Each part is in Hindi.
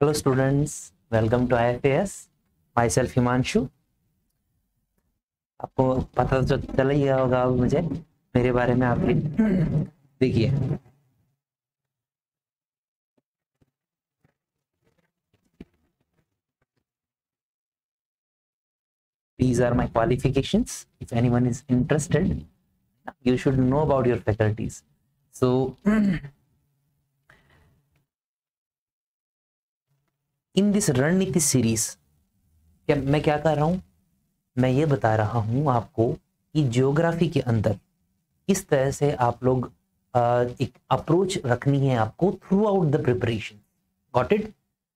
Hello students, welcome to IFAS. Myself Himanshu. आपको पता तो चल ही गया होगा अब मुझे मेरे बारे में आपके देखिए these are my qualifications. If anyone is interested, you should know about your faculties. So in this रणनीति सीरीज मैं क्या कर रहा हूं, मैं ये बता रहा हूं आपको कि ज्योग्राफी के अंदर किस तरह से आप लोग एक अप्रोच रखनी है आपको throughout the preparation. Got it?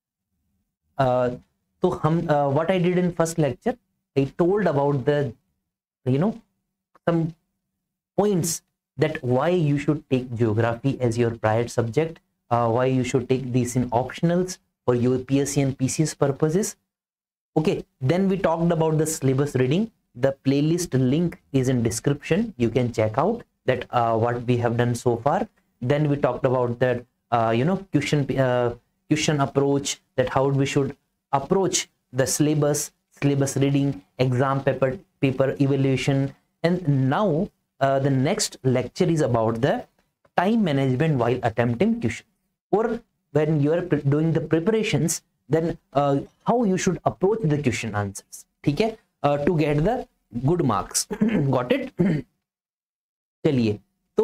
तो हम what I did in first lecture, I told about the some points that why you should take geography as your prior subject, why you should take these in optionals for your PSC and PCS purposes. Okay, then we talked about the syllabus reading. The playlist link is in description. You can check out that what we have done so far. Then we talked about that question approach, that how we should approach the syllabus reading, exam paper evaluation. And now the next lecture is about the time management while attempting question, or when you are doing the preparations, then how you should approach the question answers. ठीक है, to get the good marks. Got it? चलिए, तो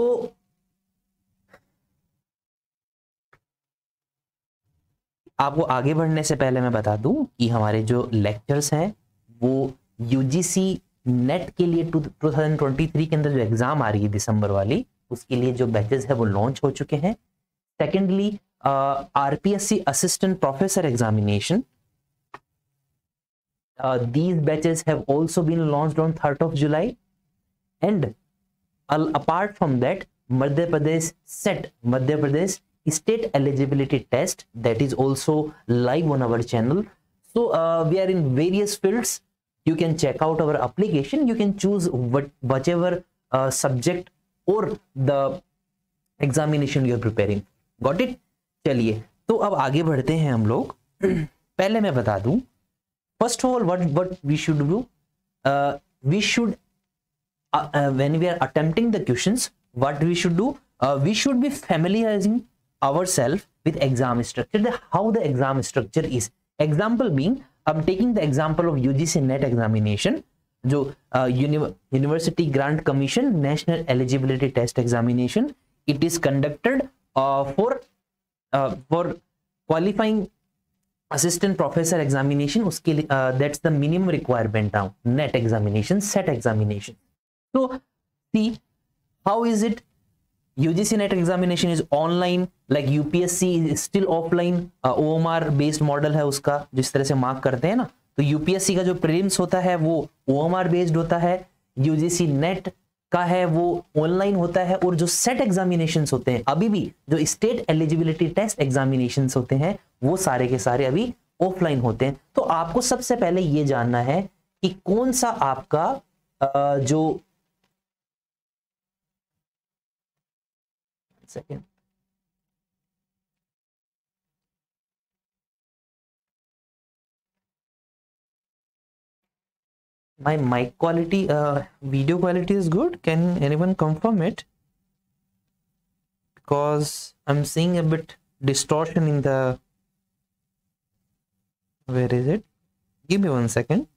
आपको आगे बढ़ने से पहले मैं बता दूं कि हमारे जो लेक्चर्स हैं वो यूजीसी नेट के लिए 2023 के अंदर जो एग्जाम आ रही है दिसंबर वाली, उसके लिए जो बैचेस है वो लॉन्च हो चुके हैं. Secondly RPSC assistant professor examination, these batches have also been launched on 3rd of July. And apart from that, Madhya Pradesh state eligibility test, that is also live on our channel. So we are in various fields. You can check out our application. You can choose whichever subject or the examination you are preparing. Got it? चलिए, तो अब आगे बढ़ते हैं हम लोग. पहले मैं बता दूं, first of all, what we should do, we should when we are attempting the questions, what we should do, we should be familiarizing ourselves with exam structure, how the exam structure is. Example being, I'm taking the example of UGC NET examination, जो University Grant Commission National Eligibility Test Examination. It is conducted for qualifying assistant professor examination. उसके लिए that's the minimum requirement now. NET examination, set examination. So see, how is it? UGC NET examination is online, like UPSC is still offline. OMR based model है उसका, जिस तरह से मार्क करते हैं ना. तो UPSC का जो प्रीलिम्स होता है वो OMR बेस्ड होता है, UGC NET का है वो ऑनलाइन होता है, और जो सेट एग्जामिनेशंस होते हैं अभी भी, जो स्टेट एलिजिबिलिटी टेस्ट एग्जामिनेशंस होते हैं, वो सारे के सारे अभी ऑफलाइन होते हैं. तो आपको सबसे पहले ये जानना है कि कौन सा आपका जो second my mic quality, video quality is good. Can anyone confirm it? Because I'm seeing a bit distortion in the, where is it? Give me 1 second.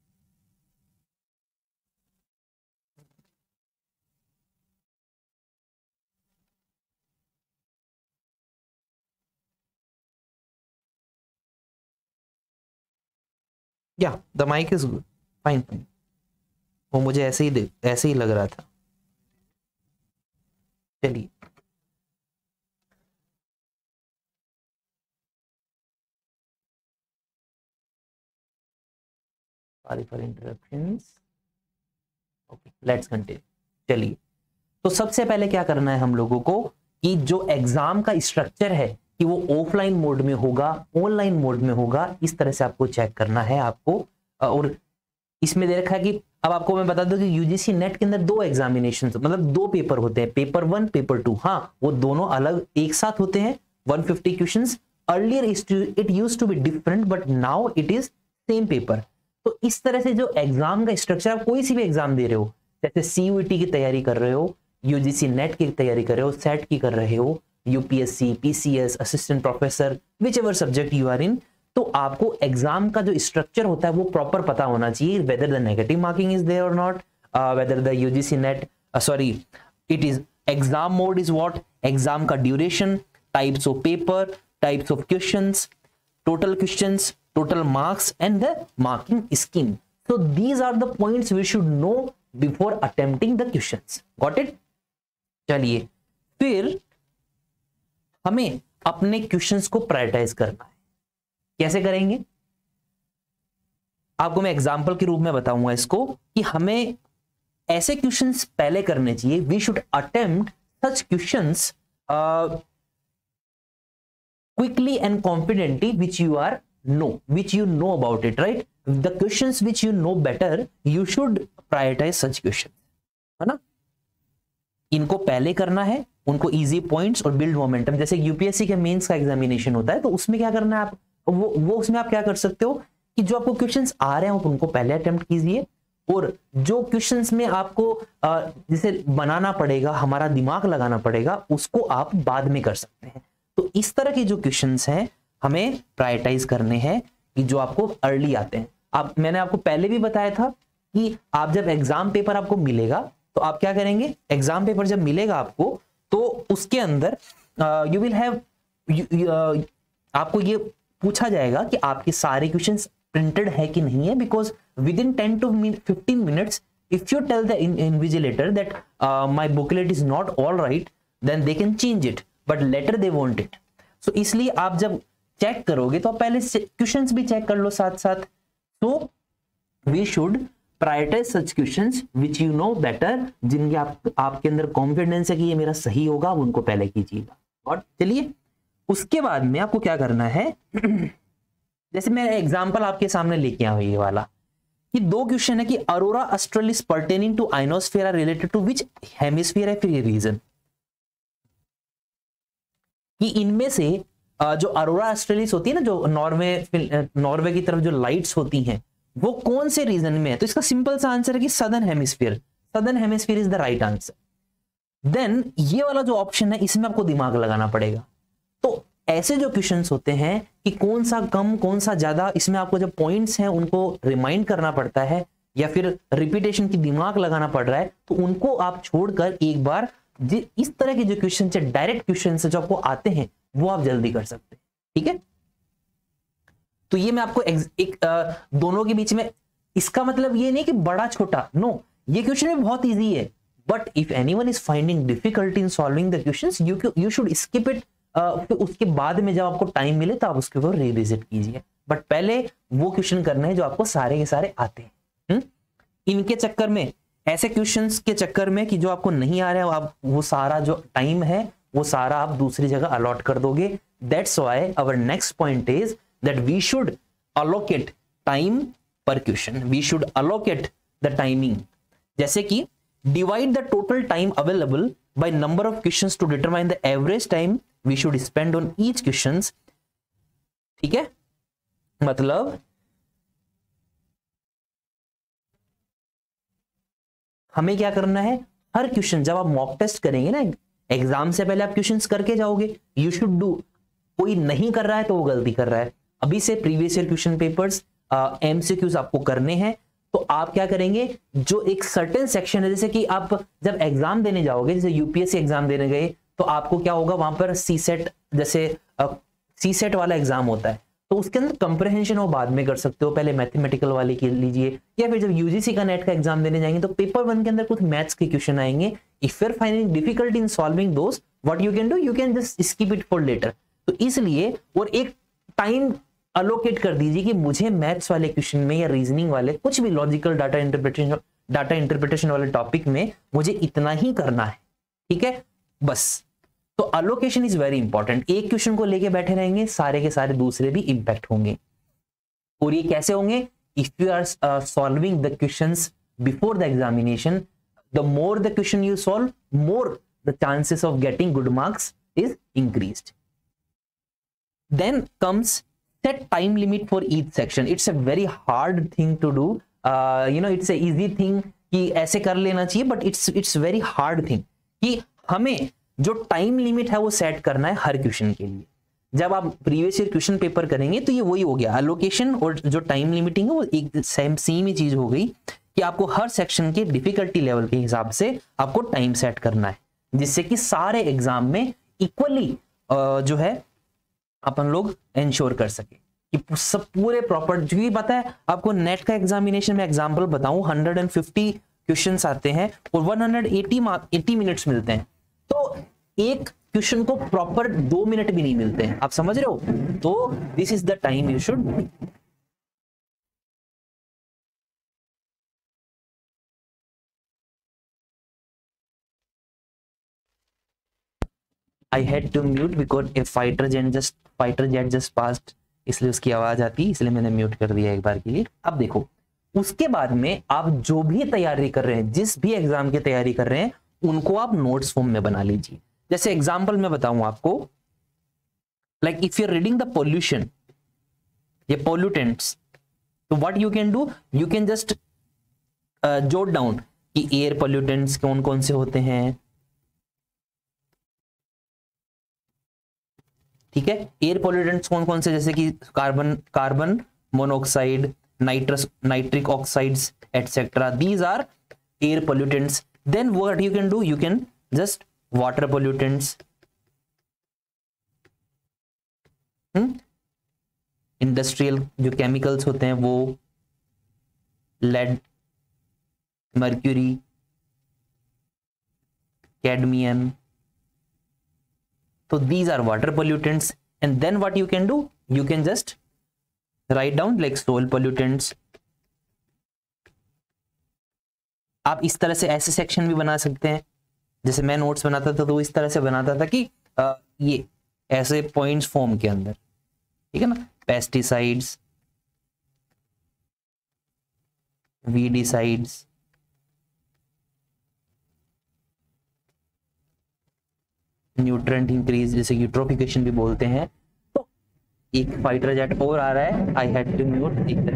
Yeah, the mic is good. Fine. वो मुझे ऐसे ही लग रहा था. चलिए, sorry for interruptions. Okay, let's continue. चलिए, तो सबसे पहले क्या करना है हम लोगों को कि जो एग्जाम का स्ट्रक्चर है कि वो ऑफलाइन मोड में होगा, ऑनलाइन मोड में होगा, इस तरह से आपको चेक करना है आपको. और इसमें दे रखा है कि अब आपको मैं बता दूं कि यूजीसी नेट के अंदर 2 एग्जामिनेशन, मतलब 2 पेपर होते हैं, पेपर 1 पेपर 2. हाँ, वो दोनों अलग एक साथ होते हैं. 150 questions earlier it used to be different but now it is same paper. तो इस तरह से जो एग्जाम का स्ट्रक्चर, आप कोई सी भी एग्जाम दे रहे हो, जैसे सीयूईटी की तैयारी कर रहे हो, यूजीसी नेट की तैयारी कर रहे हो, सेट की कर रहे हो, UPSC, PCS, assistant professor, whichever subject you are in, तो आपको एग्जाम का जो स्ट्रक्चर होता है वो प्रॉपर पता होना चाहिए, whether the negative marking is there और not, whether the UGC NET sorry it is exam mode is what, exam का duration, types of paper, types of questions, total questions, total marks and the marking scheme. So these are the points we should know before attempting the questions. Got it? चलिए फिर हमें अपने क्वेश्चंस को प्रायोरिटाइज करना है। कैसे करेंगे? आपको मैं एग्जांपल के रूप में बताऊंगा इसको कि हमें ऐसे क्वेश्चंस पहले करने चाहिए। We should attempt such questions quickly and confidently which you know about it, right? The questions which you know better, you should prioritize such questions, है ना? इनको पहले करना है, उनको इजी पॉइंट्स और बिल्ड मोमेंटम। जैसे यूपीएससी के मेंस का एग्जामिनेशन होता है तो उसमें क्या करना है, आप वो उसमें आप क्या कर सकते हो कि जो आपको क्वेश्चंस आ रहे हैं उनको पहले अटेम्प्ट कीजिए, और जो क्वेश्चंस में आपको जैसे बनाना पड़ेगा, हमारा दिमाग लगाना पड़ेगा, उसको आप बाद में कर सकते हैं। तो इस तरह के जो क्वेश्चंस हैं हमें प्रायोरिटाइज करने हैं कि जो आपको अर्ली आते हैं। मैंने आपको पहले भी बताया था कि आप जब एग्जाम पेपर आपको मिलेगा तो आप क्या करेंगे, एग्जाम पेपर जब मिलेगा आपको तो उसके अंदर यू विल हैव आपको ये पूछा जाएगा कि आपके सारे क्वेश्चंस प्रिंटेड है कि नहीं है, because within 10 to 15 minutes if you tell the invigilator that my booklet is not all right, then they can change it, but later they want it. So इसलिए आप जब चेक करोगे तो आप पहले क्वेश्चंस भी चेक कर लो साथ साथ। So we should prioritize such questions which you know better, जिनके आपके अंदर कॉन्फिडेंस है कि ये मेरा सही होगा, उनको पहले कीजिएगा। और चलिए उसके बाद में आपको क्या करना है जैसे मैं एग्जांपल आपके सामने लेके आया हूं ये वाला, कि दो क्वेश्चन है कि aurora australis pertaining to ionosphere are related to which hemisphere है, फिर ये रीजन कि इनमें से जो अरोरा ऑस्ट्रेलिस होती है ना, जो नॉर्वे की तरफ जो लाइट्स होती हैं, वो कौन से रीजन में है, तो इसका सिंपल सा आंसर है कि southern hemisphere is the right answer. Then ये वाला जो ऑप्शन है इसमें आपको दिमाग लगाना पड़ेगा। तो ऐसे जो क्वेश्चंस होते हैं कि कौन सा कम कौन सा ज्यादा, इसमें आपको जो पॉइंट्स हैं उनको रिमाइंड करना पड़ता है या फिर रिपीटेशन की दिमाग लगाना पड़ रहा है, तो उनको आप छोड़कर एक बार इस तरह के जो क्वेश्चन है, डायरेक्ट क्वेश्चन जो आपको आते हैं, वो आप जल्दी कर सकते हैं। ठीक है, तो ये मैं आपको दोनों के बीच में, इसका मतलब ये नहीं कि बड़ा छोटा, नो, ये क्वेश्चन भी बहुत इजी है, but if anyone is finding difficulty in solving the questions, you should skip it. फिर उसके बाद में जब आपको टाइम मिले तो आप उसके ऊपर रिविजिट कीजिए, बट पहले वो क्वेश्चन करने हैं जो आपको सारे के सारे आते हैं। इनके चक्कर में, ऐसे क्वेश्चंस के चक्कर में कि जो आपको नहीं आ रहे हैं, आप वो सारा जो टाइम है वो सारा आप दूसरी जगह अलॉट कर दोगे। That's why our next point is that we should allocate time per question, we should allocate the timing, जैसे कि divide the total time available by number of questions to determine the average time we should spend on each questions। ठीक है, मतलब हमें क्या करना है, हर क्वेश्चन जब आप मॉक टेस्ट करेंगे ना, एग्जाम से पहले आप क्वेश्चंस करके जाओगे, यू शुड डू। कोई नहीं कर रहा है तो वो गलती कर रहा है। अभी से previous year question papers, MCQs आपको करने हैं, तो आप क्या करेंगे, जो एक सर्टेन सेक्शन है, जैसे कि आप जब एग्जाम देने जाओगे, जैसे यूपीएससी एग्जाम देने गए, तो आपको क्या होगा, वहां पर सीसेट, जैसे सीसेट वाला एग्जाम होता है, तो उसके अंदर कंप्रहेंशन वो बाद में कर सकते हो, पहले मैथमेटिकल वाले के लीजिए, या फिर जब यूजीसी का नेट का एग्जाम देने जाएंगे तो पेपर 1 के अंदर कुछ मैथ्स के क्वेश्चन आएंगे। If you are finding difficulty in solving those, what you can do, you can just skip it for later. तो इसलिए और एक टाइम अलोकेट कर दीजिए कि मुझे मैथ्स वाले क्वेश्चन में या रीजनिंग वाले, कुछ भी लॉजिकल डाटा इंटरप्रिटेशन वाले टॉपिक में मुझे इतना ही करना है। ठीक है, बस। तो अलोकेशन इज वेरी इंपॉर्टेंट। एक क्वेश्चन को लेके बैठे रहेंगे, सारे के सारे दूसरे भी इंपैक्ट होंगे। और ये कैसे होंगे, if you are solving the questions before the examination, the more the question you solve, more the chances of getting good marks is increased. Then comes set time limit for each section. It's a very hard thing to do. It's a easy thing कि ऐसे कर लेना चाहिए, but it's very hard thing कि हमें जो टाइम लिमिट है वो सेट करना है हर क्वेश्चन के लिए. जब आप प्रीवियस ईयर क्वेश्चन पेपर करेंगे तो ये वही हो गया, एलोकेशन और जो टाइम लिमिटिंग है वो एक सेम ही चीज हो गई कि आपको हर सेक्शन के डिफिकल्टी लेवल के हिसाब से आपको टाइम सेट करना है, जिससे कि सारे एग्जाम में इक्वली जो है अपन लोग इंश्योर कर सके कि सब पूरे प्रॉपर. क्योंकि पता है आपको नेट का एग्जामिनेशन में एग्जांपल बताऊं 150 क्वेश्चंस आते हैं और 180 मिनट्स मिलते हैं, तो एक क्वेश्चन को प्रॉपर 2 मिनट भी नहीं मिलते हैं. आप समझ रहे हो? तो this is the time you should. I had to mute because a fighter jet just passed, इसलिए उसकी आवाज आती, इसलिए मैंने म्यूट कर दिया एक बार के लिए. अब देखो उसके बाद में आप जो भी तैयारी कर रहे हैं, जिस भी एग्जाम की तैयारी कर रहे हैं, उनको आप नोट्स फॉर्म में बना लीजिए. जैसे एग्जांपल मैं बताऊं आपको, like if you are reading the pollution, ये पोल्यूटेंट्स, तो what you can do, you can just jot down कि एयर पोल्यूटेंट्स कौन कौन से होते हैं. ठीक है, एयर पोल्यूटेंट्स कौन कौन से, जैसे कि carbon monoxide, nitric oxides etcetera, these are air pollutants. Then what you can do, you can just water pollutants, industrial जो केमिकल्स होते हैं वो, lead, mercury, cadmium, so these are water pollutants. And then what you can do, you can just write down like soil pollutants. आप इस तरह से ऐसे सेक्शन भी बना सकते हैं, जैसे मैं नोट्स बनाता था तो इस तरह से बनाता था कि ये ऐसे पॉइंट्स फॉर्म के अंदर, ठीक है ना, पेस्टिसाइड्स, वीडिसाइड्स, न्यूट्रेंट इंक्रीज, जैसे यूट्रोफिकेशन भी बोलते हैं. तो एक फाइटर जेट और आ रहा है, आई हैड टू म्यूट.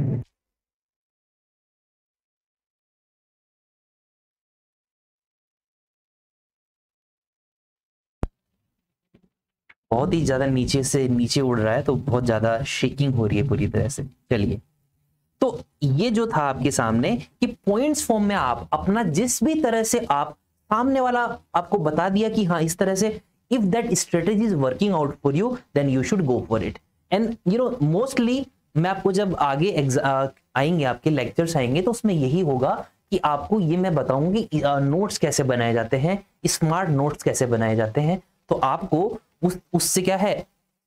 बहुत ही ज्यादा नीचे से नीचे उड़ रहा है, तो बहुत ज्यादा शेकिंग हो रही है पूरी तरह से. चलिए, तो ये जो था आपके सामने कि पॉइंट्स फॉर्म में आप अपना जिस भी तरह से आप सामने वाला आपको बता दिया कि हाँ इस तरह से, if that strategy is working out for you then you should go for it. And mostly मैं आपको जब आगे आएंगे, आपके लेक्चर्स आएंगे, तो उसमें यही होगा कि आपको ये मैं बताऊंगी कि नोट्स कैसे बनाए जाते हैं, स्मार्ट नोट्स कैसे बनाए जाते हैं. तो आपको उससे क्या है,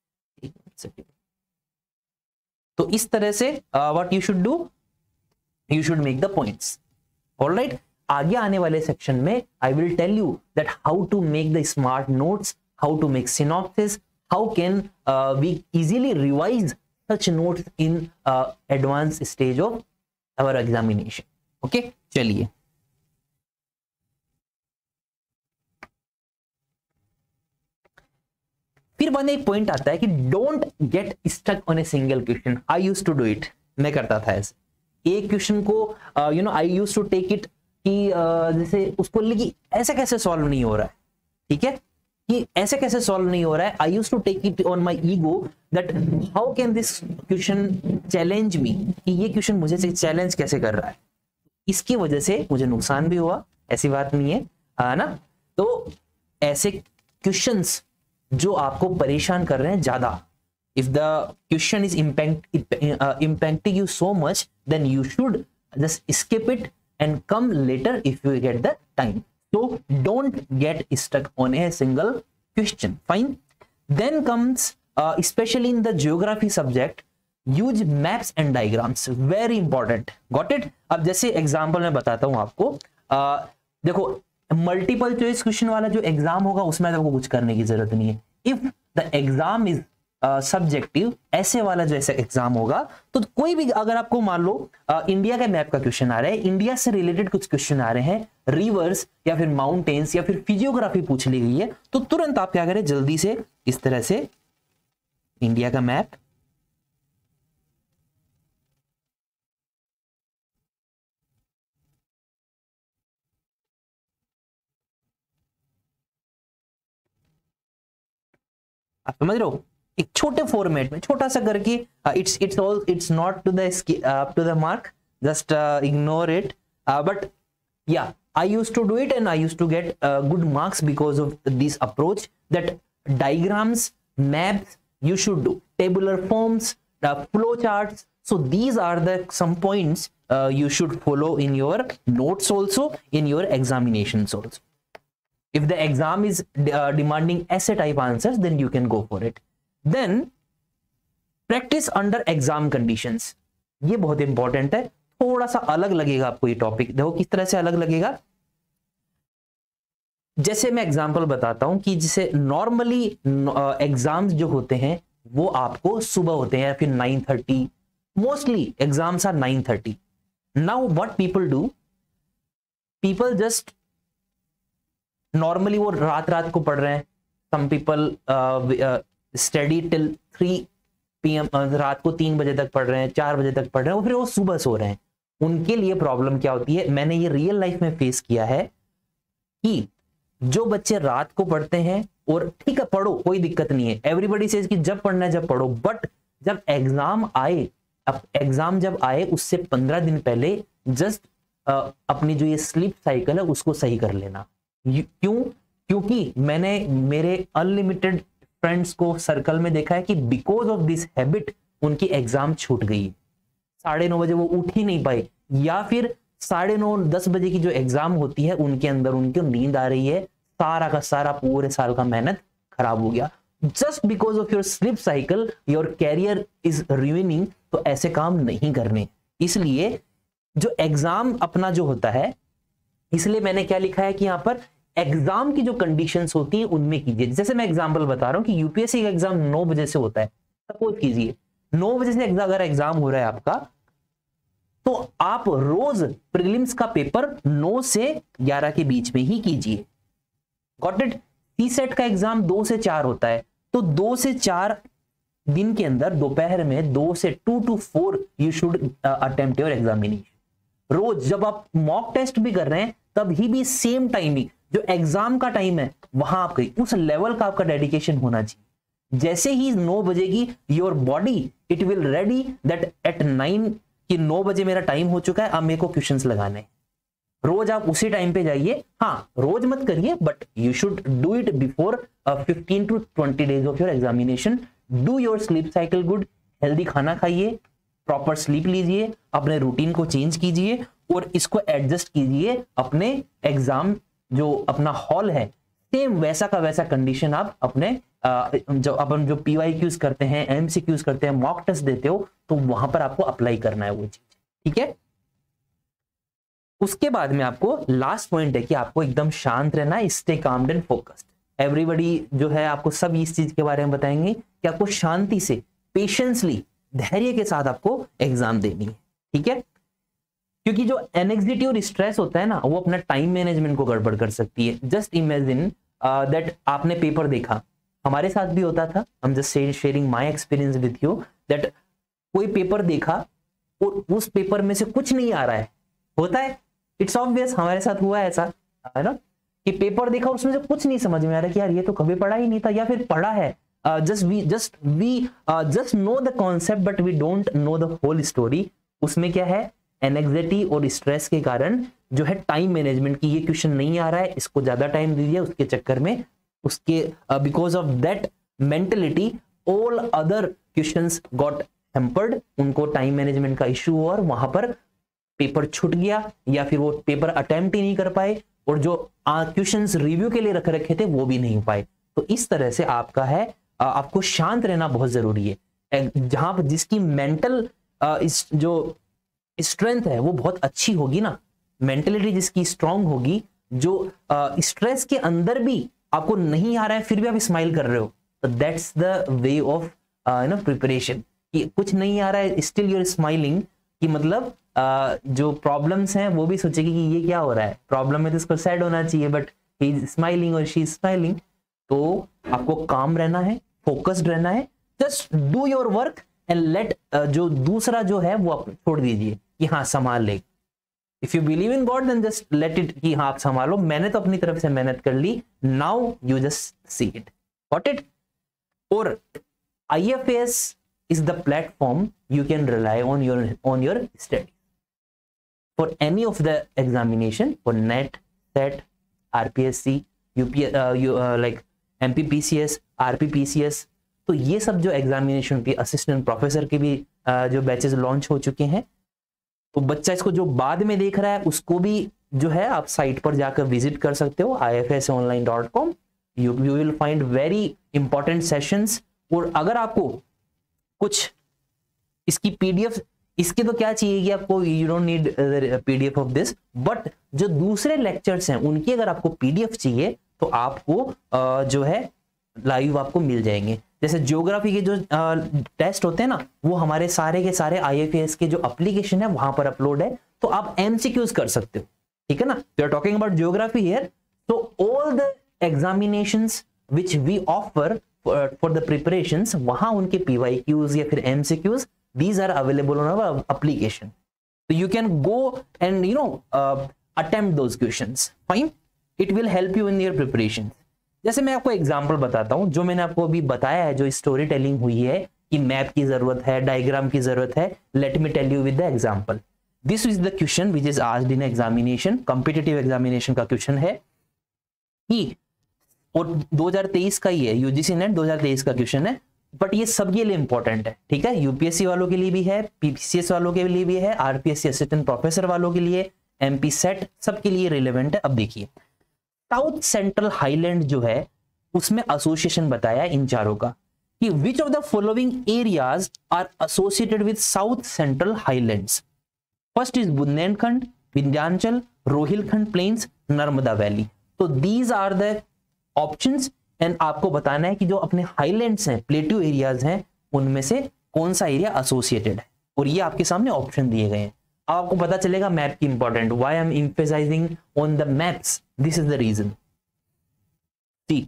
तो इस तरह से what you should do, you should make the points. Alright, आगे आने वाले सेक्शन में I will tell you that how to make the smart notes, how to make synopsis, how can we easily revise such notes in advance stage of our examination. Okay, चलिए. फिर वन एक पॉइंट आता है कि don't get stuck on a single question. I used to do it, मैं करता था ऐसे. एक क्वेश्चन को I used to take it कि जैसे उसको लिखी ऐसे कैसे सॉल्व नहीं हो रहा है, ठीक है, कि ऐसे कैसे सॉल्व नहीं हो रहा है. I used to take it on my ego that how can this question challenge me, कि ये क्वेश्चन मुझे से चैलेंज कैसे कर रहा है. इसकी वजह से मुझे नुकसान भी हुआ, ऐसी बात नहीं है ना. तो ऐसे क्वेश्चंस जो आपको परेशान कर रहे हैं ज्यादा, if the question is impacting you so much, then you should just skip it and come later if you get the time. So don't get stuck on a single question. Fine. Then comes especially in the geography subject, use maps and diagrams. Very important. Got it? अब जैसे एग्जाम्पल मैं बताता हूं आपको. देखो, मल्टीपल चॉइस क्वेश्चन वाला जो एग्जाम होगा उसमें आपको कुछ करने की जरूरत नहीं है. If the exam is subjective, ऐसे वाला जो ऐसा एग्जाम होगा, तो कोई भी अगर आपको मान लो इंडिया का मैप का क्वेश्चन आ रहा है, इंडिया से रिलेटेड कुछ क्वेश्चन आ रहे हैं, रिवर्स या फिर माउंटेन्स या फिर फिजियोग्राफी पूछ ली गई है, तो तुरंत आप क्या करें, जल्दी से इस तरह से इंडिया का मैप, आप समझ रहे हो, एक छोटे फॉर्मेट में छोटा सा करके, it's not to the up to the mark, just ignore it, but yeah, I used to do it and I used to get good marks because of this approach, that diagrams, maps you should do, tabular forms, flow charts. So these are the some points you should follow in your notes also, in your examinations also. If the exam is demanding essay type answers, then you can go for it. Then practice under exam conditions, ये बहुत इंपॉर्टेंट है, थोड़ा सा अलग लगेगा आपको ये टॉपिक। देखो किस तरह से अलग लगेगा, जैसे मैं एग्जांपल बताता हूं कि जैसे नॉर्मली एग्जाम्स जो होते हैं वो आपको सुबह होते हैं या फिर 9:30, mostly exams are 9:30। Now what people do, people just normally वो रात को पढ़ रहे हैं, some people study till 3 PM, रात को 3 बजे तक पढ़ रहे हैं, 4 बजे तक पढ़ रहे हैं, फिर वो सुबह सो रहे हैं। उनके लिए प्रॉब्लम क्या होती है, मैंने ये रियल लाइफ में फेस किया है कि जो बच्चे रात को पढ़ते हैं, और ठीक है पढ़ो कोई दिक्कत नहीं है, एवरीबॉडी सेज कि जब पढ़ना है जब पढ़ो, बट जब एग्जाम आए, अब एग्जाम जब आए उससे 15 दिन पहले जस्ट अपनी जो ये स्लीप साइकिल है उसको सही कर लेना। क्यों? क्योंकि मैंने मेरे अनलिमिटेड फ्रेंड्स को सर्कल में देखा है कि बिकॉज ऑफ दिस हैबिट उनकी एग्जाम छूट गई, 9:30 बजे वो उठ ही नहीं पाए, या फिर 9:30-10 बजे की जो एग्जाम होती है उनके अंदर उनको नींद आ रही है, सारा का सारा पूरे साल का मेहनत खराब हो गया, just because of your sleep cycle your career is ruining. तो ऐसे काम नहीं करने, इसलिए जो एग्जाम अपना जो होता है, इसलिए मैंने क्या लिखा है कि यहाँ पर एग्जाम की जो कंडीशंस होती है उनमें कीजिए। जैसे मैं एग्जांपल बता रहा हूं कि यूपीएससी का एग्जाम 9 बजे से होता है, सपोज कीजिए 9 बजे से अगर एग्जाम हो रहा है आपका, तो आप रोज प्रीलिम्स का पेपर 9 से 11 के बीच में ही कीजिए। Got it? सीसेट का एग्जाम 2 से 4 होता है, तो 2 से 4 दिन के अंदर दोपहर में 2 से 2 to 4 you should attempt your examination. रोज जब आप मॉक टेस्ट भी कर रहे हैं तभी भी सेम टाइमिंग जो एग्जाम का टाइम है वहां आप गई, उस लेवल का आपका डेडिकेशन होना चाहिए। जैसे ही 9 बजेगी your body it will ready that at 9 कि 9 बजे मेरा टाइम हो चुका है, अब मेरे को क्वेश्चंस लगाने। रोज आप उसी टाइम पे जाइए, हाँ रोज मत करिए, but you should do it before 15 to 20 days of your examination. Do your sleep cycle good, healthy खाना खाइए, प्रॉपर स्लीप लीजिए, अपने रूटीन को चेंज कीजिए और इसको एडजस्ट कीजिए अपने एग्जाम जो अपना हॉल है, सेम वैसा का वैसा कंडीशन आप अपने जो अपन जो PYQs करते हैं, MCQs करते हैं, मॉक टेस्ट देते हो, तो वहां पर आपको अप्लाई करना है वो चीज, ठीक है। उसके बाद में आपको लास्ट पॉइंट है कि आपको एकदम शांत रहना है, stay calmed and focused. Everybody जो है आपको सब इस चीज के बारे में बताएंगे कि आपको शांति से, पेशेंसली, धैर्य के साथ आपको एग्जाम देनी है, ठीक है। क्योंकि जो एंग्जाइटी और स्ट्रेस होता है ना, वो अपना टाइम मैनेजमेंट को गड़बड़ कर सकती है। जस्ट इमेजिन दैट आपने पेपर देखा, हमारे साथ भी होता था, हम just sharing my experience with you, that कोई पेपर देखा और उस पेपर में से कुछ नहीं आ रहा है, होता है, इट्स ऑब्वियस, हमारे साथ हुआ है ऐसा, है ना, कि पेपर देखा उसमें से कुछ नहीं समझ में आ रहा कि यार ये तो कभी पढ़ा ही नहीं था, या फिर पढ़ा है, just know the concept but we don't know the whole story. उसमें क्या है, एंग्जाइटी और स्ट्रेस के कारण जो है टाइम मैनेजमेंट की, ये क्वेश्चन नहीं आ रहा है, इसको ज्यादा टाइम दीजिए, उसके चक्कर में उसके because of that mentality all other questions got hampered, उनको टाइम मैनेजमेंट का इश्यू हुआ और वहां पर पेपर छूट गया, या फिर वो पेपर अटेम्प्ट ही नहीं कर पाए, और जो क्वेश्चंस रिव्यू के लिए रख रखे थे वो भी नहीं हो पाए। तो इस तरह से आपका है, आपको शांत रहना बहुत जरूरी है। जहां पर जिसकी मेंटल जो स्ट्रेंथ है वो बहुत अच्छी होगी ना, मेंटलिटी जिसकी स्ट्रांग होगी, जो स्ट्रेस के अंदर भी आपको नहीं आ रहा है फिर भी आप स्माइल कर रहे हो, तो that's the way of preparation. कि कुछ नहीं आ रहा है स्टिल यूर स्माइलिंग, कि मतलब जो प्रॉब्लम्स हैं वो भी सोचेगी कि ये क्या हो रहा है, प्रॉब्लम है तो इसको सैड होना चाहिए, बट ही इज स्माइलिंग और शी इज स्माइलिंग। तो आपको काम रहना है, फोकस्ड रहना है, just do your work and let जो दूसरा जो है वो आप छोड़ दीजिए कि हाँ संभाल ले। If you believe in God then just let it कि हाँ आप संभालो, मैंने तो अपनी तरफ से मेहनत कर ली, now you just see it, got it. और IFAS is the platform you can rely on your study for any of the examination, for NET, SET, RPSC, like MPPCS, RPPCS। तो ये सब जो एग्जामिनेशन की असिस्टेंट प्रोफेसर के भी जो बैचेस लॉन्च हो चुके हैं, तो बच्चा इसको जो बाद में देख रहा है उसको भी जो है आप साइट पर जाकर विजिट कर सकते हो ifasonline.com। You will find very important sessions. और अगर आपको कुछ इसकी PDF, इसके तो क्या चाहिए कि आपको, you don't need PDF of this, but जो दूसरे लेक्चर्स हैं उनकी अगर आपको PDF चाहिए तो आपको जो है लाइव आपको मिल जाएंगे। जैसे ज्योग्राफी के जो टेस्ट होते हैं ना, वो हमारे सारे के सारे IFAS के जो एप्लीकेशन है वहां पर अपलोड है, तो आप MCQs कर सकते हो, ठीक है ना। We are talking about geography here, so all the examinations which we offer for the preparations, वहां उनके PYQs या फिर MCQs, these are available on our application, so you can go and attempt those questions, fine, it will help you in your preparation। जैसे मैं आपको एग्जांपल बताता हूं, जो मैंने आपको अभी बताया है, जो स्टोरी टेलिंग हुई है कि मैप की जरूरत है, डायग्राम की जरूरत है, let me tell you with the example. This is the question which is asked in examination, competitive examination का क्वेश्चन है कि, और 2023 का ही है, यूजीसी नेट 2023 का क्वेश्चन है, बट ये सबके लिए इंपॉर्टेंट है, ठीक है। यूपीएससी वालों के लिए भी है, PPCS वालों के लिए भी है, RPSC असिस्टेंट प्रोफेसर वालों के लिए, MP सेट, सबके लिए रिलेवेंट है। अब देखिए, साउथ सेंट्रल हाईलैंड जो है उसमें एसोसिएशन बताया इन चारों का कि which of the following areas are associated with south central highlands. First is Bundelkhand, Vindhyachal, Rohilkhand plains, Narmada valley. तो these are the options and आपको बताना है कि जो अपने हाईलैंड्स हैं, प्लेट्यू एरियाज हैं, उनमें से कौन सा एरिया एसोसिएटेड है, और ये आपके सामने ऑप्शन दिए गए हैं। आपको पता चलेगा मैप की important, why I am emphasizing on the maps, this is the reason. See,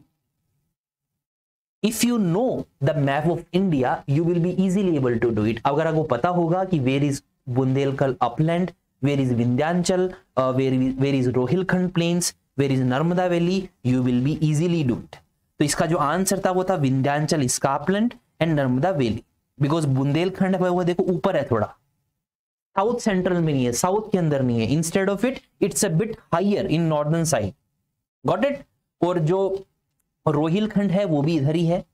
if you know the map of India you will be easily able to do it. अगर आपको पता होगा कि where is Bundelkhand upland, where is Vindhyachal, where is Rohilkhand plains, where is Narmada valley, you will be easily do it. तो इसका जो आंसर था वो था विंध्याचल इसका upland and Narmada valley, because Bundelkhand है वो देखो ऊपर है थोड़ा, साउथ सेंट्रल में नहीं है, साउथ के अंदर नहीं है, instead of it's a bit higher in northern side, got it. और जो रोहिलखंड है वो भी इधर ही है,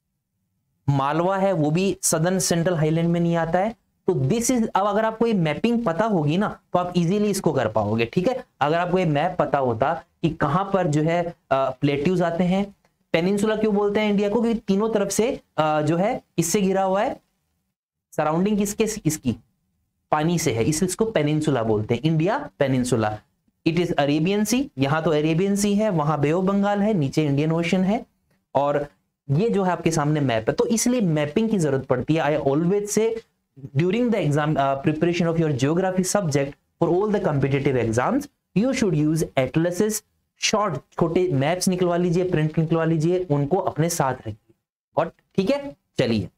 मालवा है वो भी सदर्न सेंट्रल हाईलैंड में नहीं आता है। तो दिस इज, अब अगर आपको ये मैपिंग पता होगी ना तो आप इजीली इसको कर पाओगे, ठीक है। अगर आपको ये मैप पता होता कि कहां पर जो है प्लेट्यूज आते हैं, पेनिनसुला क्यों बोलते हैं इंडिया को, क्योंकि तीनों तरफ से जो है इससे घिरा हुआ है, सराउंडिंग किसके, इसकी पानी से है, इसलिए इसको पेनिनसुला बोलते हैं, India peninsula. It is Arabian sea, यहां तो अरेबियन सी है, वहां बे ऑफ बंगाल है, नीचे इंडियन ओशन है, और ये जो है आपके सामने मैप है। तो इसलिए मैपिंग की जरूरत पड़ती है। I always say during the exam preparation of your geography subject for all the competitive exams you should use atlases, short छोटे मैप्स निकलवा लीजिए, प्रिंट निकलवा लीजिए, उनको अपने साथ रखिए, और ठीक है। चलिए,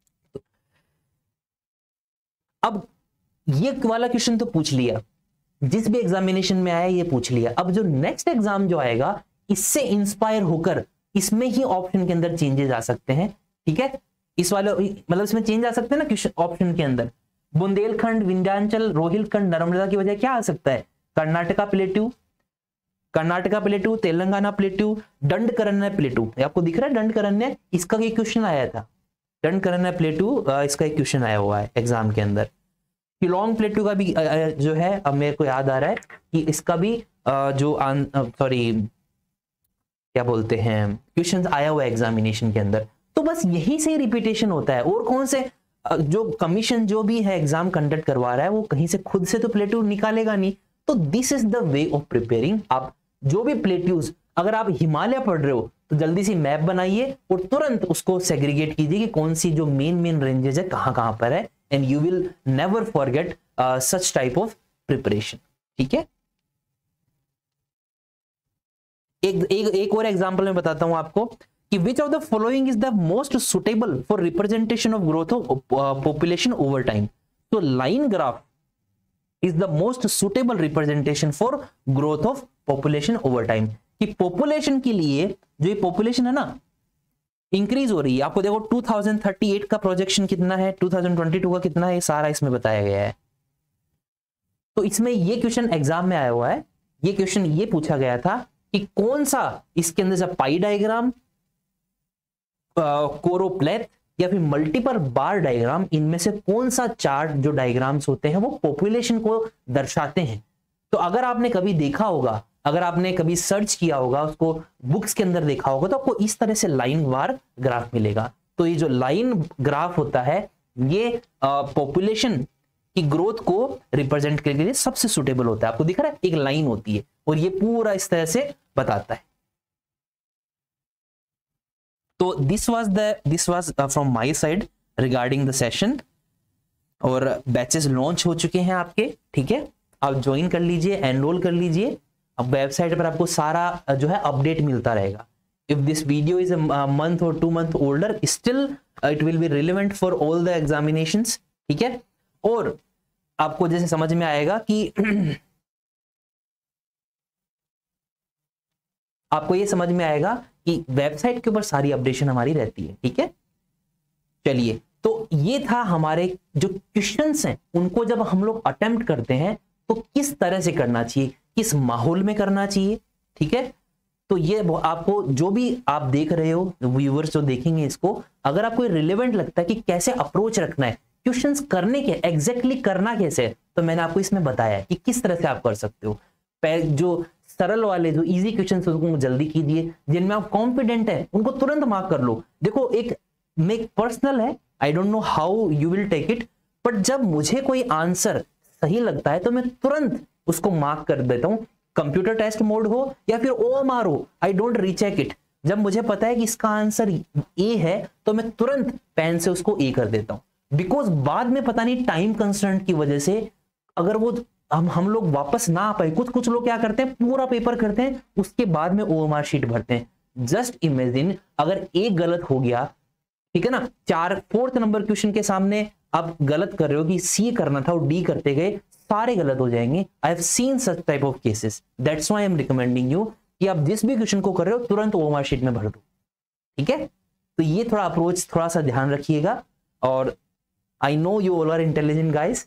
अब ये वाला क्वेश्चन तो पूछ लिया, जिस भी एग्जामिनेशन में आया ये पूछ लिया। अब जो नेक्स्ट एग्जाम जो आएगा इससे इंस्पायर होकर इसमें ही ऑप्शन के अंदर चेंजेस आ सकते हैं, ठीक है। इस वाले मतलब इसमें चेंज आ सकते हैं ना क्वेश्चन ऑप्शन के अंदर। बुंदेलखंड, विंध्याचल, रोहिलखंड, नर्मदा की वजह क्या आ सकता है, Karnataka plateau, Karnataka plateau, Telangana plateau, Dandakaranya plateau, आपको दिख रहा है दंडकारण्य, इसका एक क्वेश्चन आया था, दंडकारण्य प्लेट्यू, इसका एक क्वेश्चन आया हुआ है एग्जाम के अंदर। शिलोंग प्लेट्यू का भी जो है, अब मेरे को याद आ रहा है कि इसका भी जो सॉरी क्या बोलते हैं, क्वेश्चंस आया हुआ है एग्जामिनेशन के अंदर। तो बस यही से रिपीटेशन होता है, और कौन से जो कमीशन जो भी है एग्जाम कंडक्ट करवा रहा है वो कहीं से खुद से तो प्लेट्यू निकालेगा नहीं। तो this is the way of preparing. आप जो भी प्लेट्यूज, अगर आप हिमालय पढ़ रहे हो तो जल्दी से मैप बनाइए और तुरंत उसको सेग्रीगेट कीजिए कि कौन सी जो मेन रेंजेस है कहां पर है, and you will never forget such type of preparation, ठीक है। एक और एग्जांपल मैं बताता हूं आपको कि which of the following is the most suitable for representation of growth of population over time. तो line graph is the most suitable representation for growth of population over time, कि पॉपुलेशन के लिए जो ये पॉपुलेशन है ना इंक्रीज हो रही है। आपको देखो 2038 का प्रोजेक्शन कितना है, 2022 का कितना है, ये सारा इसमें बताया गया है। तो इसमें ये क्वेश्चन एग्जाम में आया हुआ है, ये क्वेश्चन ये पूछा गया था कि कौन सा इसके अंदर से पाई डायग्राम, कोरोप्लेथ या फिर मल्टीपल बार डायग्राम, इनमें से कौन सा चार्ट जो डायग्राम्स होते हैं वो पॉपुलेशन को दर्शाते हैं। तो अगर आपने कभी देखा होगा, अगर आपने कभी सर्च किया होगा, उसको बुक्स के अंदर देखा होगा, तो आपको इस तरह से लाइन वार ग्राफ मिलेगा। तो ये जो लाइन ग्राफ होता है ये पॉपुलेशन की ग्रोथ को रिप्रेजेंट करने के लिए सबसे सुटेबल होता है। आपको दिख रहा है एक लाइन होती है और ये पूरा इस तरह से बताता है। तो this was from my side regarding the session, और बैचेस लॉन्च हो चुके हैं आपके, ठीक है। आप ज्वाइन कर लीजिए, एनरोल कर लीजिए। अब वेबसाइट पर आपको सारा जो है अपडेट मिलता रहेगा। If this video is a month और 2 month older, still it will be relevant for all the examinations, ठीक है। और आपको जैसे समझ में आएगा कि आपको ये समझ में आएगा कि वेबसाइट के ऊपर सारी अपडेशन हमारी रहती है, ठीक है। चलिए, तो ये था हमारे जो क्वेश्चंस हैं, उनको जब हम लोग अटेम्प्ट करते हैं तो किस तरह से करना चाहिए, किस माहौल में करना चाहिए, ठीक है। तो ये आपको जो भी आप देख रहे हो, व्यूअर्स जो देखेंगे इसको, अगर आपको रिलेवेंट लगता है कि कैसे अप्रोच रखना है, क्वेश्चंस करने के एग्जैक्टली करना कैसे है, तो मैंने आपको इसमें बताया है कि किस तरह से आप कर सकते हो। जो सरल वाले, जो इजी क्वेश्चंस उनको जल्दी कीजिए, जिनमें आप कॉन्फिडेंट है उनको तुरंत मार्क कर लो। देखो, एक पर्सनल है, I don't know how you will take it, but जब मुझे कोई आंसर सही लगता है तो मैं तुरंत उसको मार्क कर देता हूं। कंप्यूटर टेस्ट मोड हो या फिर ओएमआर हो, आई डोंट रीचेक इट। जब मुझे पता है कि इसका आंसर ए है तो मैं तुरंत पेन से उसको ए कर देता हूं, बिकॉज बाद में पता नहीं टाइम कंस्ट्रेंट की वजह से अगर वो हम लोग वापस ना आ पाए, कुछ लोग क्या करते हैं पूरा पेपर करते हैं उसके बाद में ओएमआर शीट भरते हैं। जस्ट इमेजिन अगर एक गलत हो गया, ठीक है ना, 4th नंबर क्वेश्चन के सामने आप गलत कर रहे हो कि सी करना था और डी करते गए, सारे गलत हो जाएंगे। I have seen such type of cases, that's why I am recommending you कि आप जिस भी क्वेश्चन को कर रहे हो तुरंत ओएमआर शीट में भर दो, ठीक है। तो ये थोड़ा अप्रोच थोड़ा सा ध्यान रखिएगा। और I know you all are intelligent guys,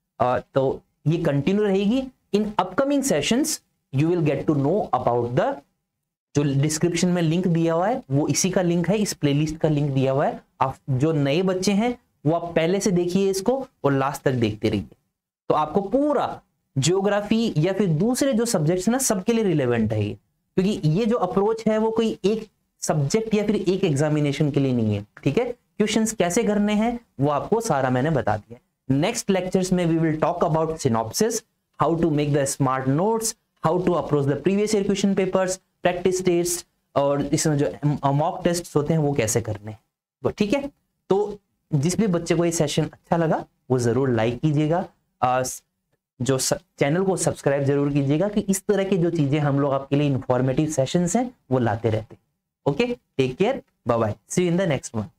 तो ये कंटिन्यू रहेगी। In upcoming sessions you will get to know about the, जो डिस्क्रिप्शन में लिंक दिया हुआ है वो इसी का लिंक है, इस प्लेलिस्ट का लिंक दिया हुआ है। आप जो नए बच्चे हैं वो आप पहले से देखिए इसको और लास्ट तक देखते रहिए, तो आपको पूरा ज्योग्राफी या फिर दूसरे जो सब्जेक्ट्स ना सबके लिए रिलेवेंट है ये, क्योंकि ये जो अप्रोच है वो कोई एक सब्जेक्ट या फिर एक एग्जामिनेशन के लिए नहीं है, ठीक है। क्वेश्चंस कैसे करने हैं वो आपको सारा मैंने बता दिया। नेक्स्ट लेक्चर्स में we will talk about synopsis, how to make the smart notes, how to approach the previous year question papers, practice test, और इसमें जो मॉक टेस्ट होते हैं वो कैसे करने हैं, ठीक है। तो जिस भी बच्चे को ये सेशन अच्छा लगा वो जरूर लाइक कीजिएगा, जो चैनल को सब्सक्राइब जरूर कीजिएगा, कि इस तरह की जो चीजें हम लोग आपके लिए इंफॉर्मेटिव सेशंस हैं वो लाते रहते हैं। Okay, take care, bye bye, see you in the next one.